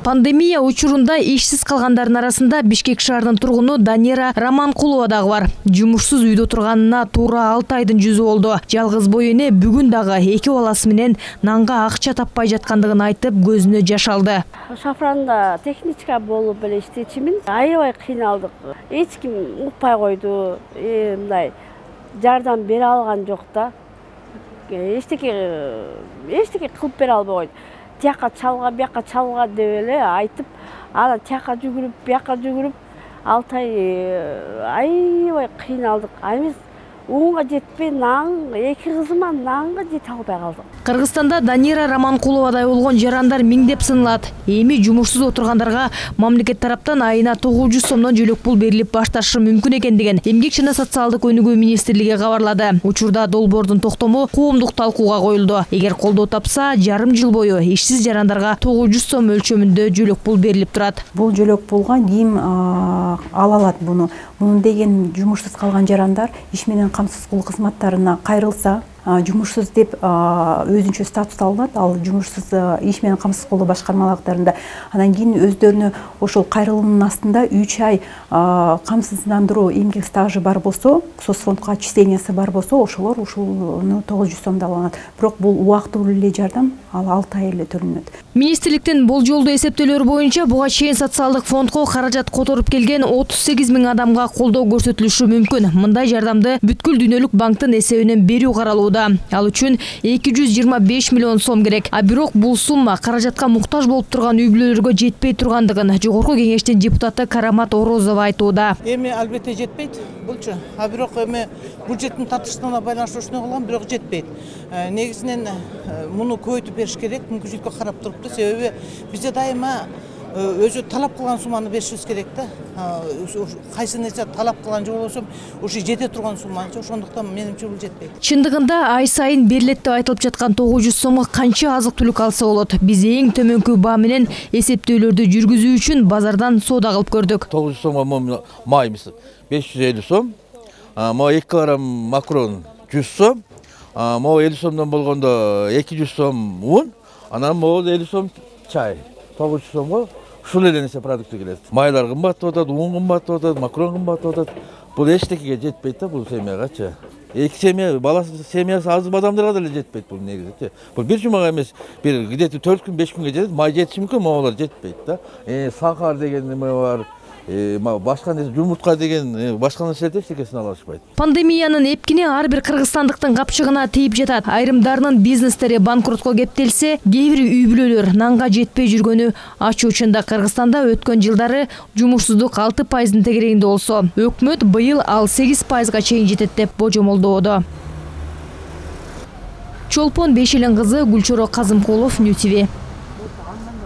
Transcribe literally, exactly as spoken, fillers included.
Пандемия учурунда ишсиз калгандардын арасында Бишкек шаарынын тургуну Данира Раманкулова дагы бар. Жумушсуз үйдө турганына туура алты айдын жүзү болду. Жалгыз бой эне бүгүн дагы эки баласы менен нанга акча таппай жаткандыгын айтып, көзүнө жаш алды. Шафранда техничка болуп эле иштечимин. Аябай кыйналдык. Эч ким укпай койду. Мындай жардам бере алган жок да. Эчтеке эчтеке кылып бере албай койду. Тияка чалга, бияка чалга деп эле айтып, ана тияка жүгүрүп, бияка жүгүрүп, алты ай аябай кыйналдык. Эмес уунга жетпей, нан эки кызыма нанга жете албай калдык. Кыргызстанда Данира Раманкуловадай болгон жарандар миңдеп сыналат. Эми жумушсуз отургандарга мамлекет тараптан айына тогуз жүз сомдон жөлөк пул берилип башташы мүмкүн экендигин Эмгек жана социалдык өнүгүү министрлиги кабарлады. Учурда долбоордун токтому коомдук талкууга коюлду. Эгер колдоо тапса, жарым жыл бою ишсиз жарандарга тогуз жүз сом өлчөмүндө жөлөк пул берилип турат. Бул жөлөк пулга ким ала алат буну? Муну деген жумушсуз калган жарандар иш менен камсыз кылуу кызматтарына кайрылса, жумушсуз деп өзүнчө статус алынат. Ал жумушсуз иш менен камсыз кылуу башкармалыктарында. Анан кийин өздөрүнө ошол кайрылуунун астында үч ай камсыздандыруу эмгек стажы бар болсо, соцфондко отчислениясы бар болсо, ошолор ушуну тогуз жүз сомдо алат. Бирок бул убактылуу эле жардам, ал алты ай эле төлөнөт. Министрликтин болжолдуу эсептөөлөрү боюнча буга чейин социалдык фондко каражат которуп келген отуз сегиз миң адамга колдоо көрсөтүлүшү мүмкүн. Мындай жардамды бүткүл дүйнөлүк банктын эсебинен берүү каралууда. Ал үчүн эки жүз жыйырма беш миллион сом керек. А бирок бул сумма каражатка муктаж болуп турган үй бүлөлөргө жетпей тургандыгын Жогорку Кеңештин депутаты Карамат Орозова айтууда. Эми албетте жетпейт булчу. А бирок эми бюджеттин татыштыгына байланыштуу ушуну кылган, бирок жетпейт. Негизинен муну көбөйтүп бериш керек, мүмкүнчүлүккө карап турупту. Себеби бизде дайыма өзү талап кылган сумманы беришибиз керек да. Кайсы нерсе талап кылган жок болсо, ушу жете турган сумманчы, ошондуктан менимче бул жетпейт. Чындыгында ай сайын берилет деп айтылып жаткан тогуз жүз сомго канча азык-түлүк алса болот? Биз эң төмөнкү баа менен эсептөөлөрдү жүргүзүү үчүн базардан соода кылып көрдүк. тогуз жүз сомго май мисалы беш жүз элүү сом, могу эки килограмм макарон жүз сом, могу элүү сомдон болгондо эки жүз сом un, анан могу элүү сом чай. тогуз жүз сомго ушул эле нерсе продукты келет. Майлар кымбаттап атат, un кымбаттап атат, макарон кымбаттап атат. Бул эчтекеге жетпейт да бул семьягачы. Эки семья, баласы семьясы аз адамдарга деле жетпейт бул негизи. Бул бир жумага эмес, бир где-то төрт күн, беш күнгө жетет. Май жетиши мүмкүн, могулар жетпейт да. Э, сахар деген неме бар. Башка нерсе, жумуртка деген башка нерселерди эчтекесин ала алышпайт. Пандемиянын эпкини ар бир кыргызстандыктын капчыгына тийип жатат. Айрымдарынын бизнестери банкротко кептелсе, кээ бир үй бүлөлөр нанга жетпей жүргөнү ачуучунда. Кыргызстанда өткөн жылдары жумушсуздук алты пайыздын тегерегинде болсо, өкмөт быйыл ал сегиз пайызга чейин жетет деп божомолдоодо. Чолпон Бешелен кызы Гүлчоро Казымкулов, Нью ти ви.